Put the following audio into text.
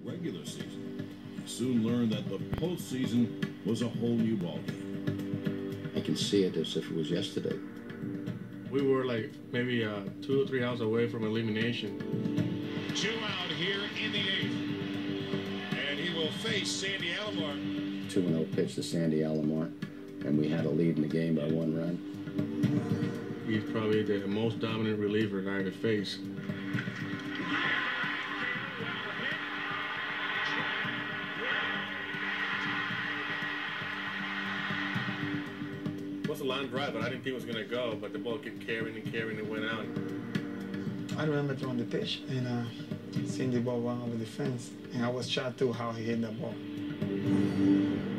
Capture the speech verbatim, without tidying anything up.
regular season, he soon learned that the postseason was a whole new ballgame. I can see it as if it was yesterday. We were like maybe uh, two or three outs away from elimination. Two out here in the eighth. And he will face Sandy Alomar. two and oh pitch to Sandy Alomar, and we had a lead in the game by one run. He's probably the most dominant reliever that I ever faced. It was a line drive, but I didn't think it was going to go, but the ball kept carrying and carrying and went out. I remember throwing the pitch and uh, seeing the ball run over the fence, and I was shocked too how he hit that ball.